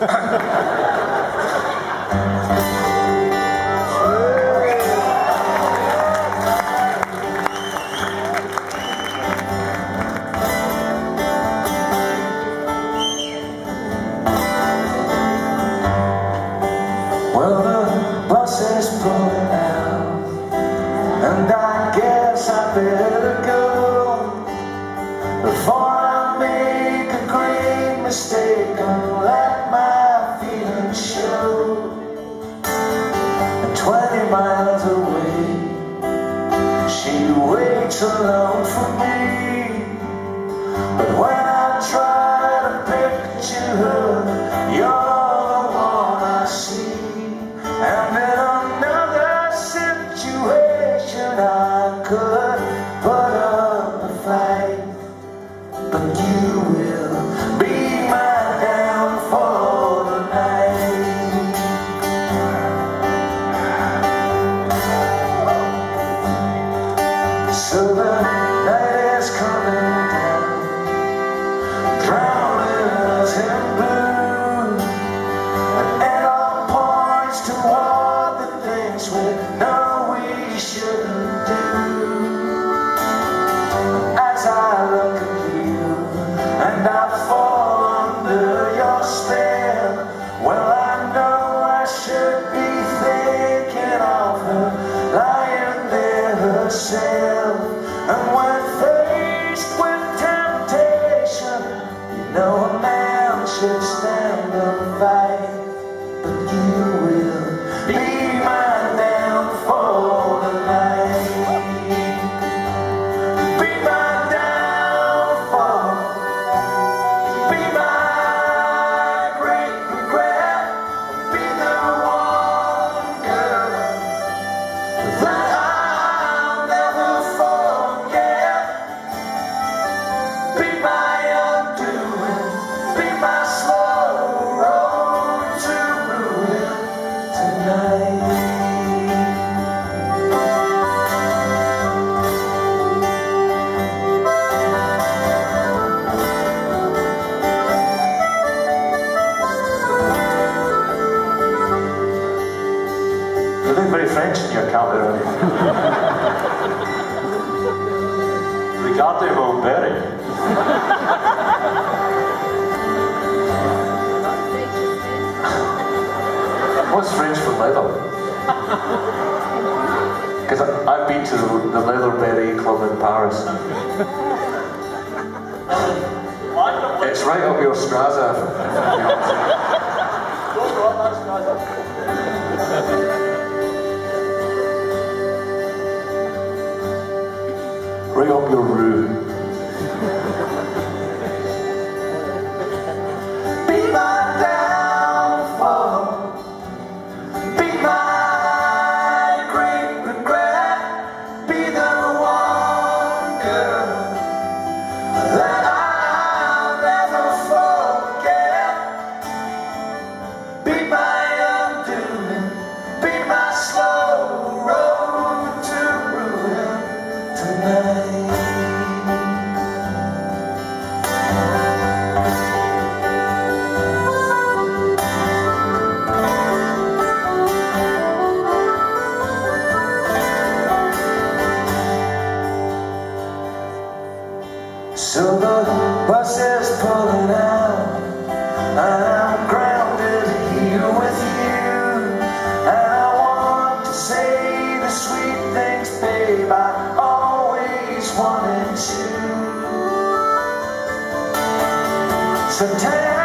Well, the bus is pulling out, and I guess I better go before I make a great mistake and let my feelings show. And 20 miles away, she waits alone for me. But when I try to picture her, you're the one I see. And in another situation I could put up a fight, but you will be my downfall tonight. So the night is coming down, drowning us in blue, and it all points toward the things we know we shouldn't do. As I look at you and I fall under your spell, well, I know I should be thinking of her lying there herself. And when faced with temptation, you know a man should stand and fight, but you will be my downfall tonight. Be my downfall, be my great regret, be the one girl that I'll never forget. Be my undoing, be my slow road to ruin tonight. You look very French in your cap there. Regardez mon père. What's French for leather? Because I've been to the Leatherberry Club in Paris. It's right up your Straza. Right up your rue. Be my downfall, be my great regret, be the one girl that I'll never forget. Be my undoing, be my slow road to ruin tonight. So the bus is pulling out, and I'm grounded here with you. And I want to say the sweet things, babe, I always wanted to. So tell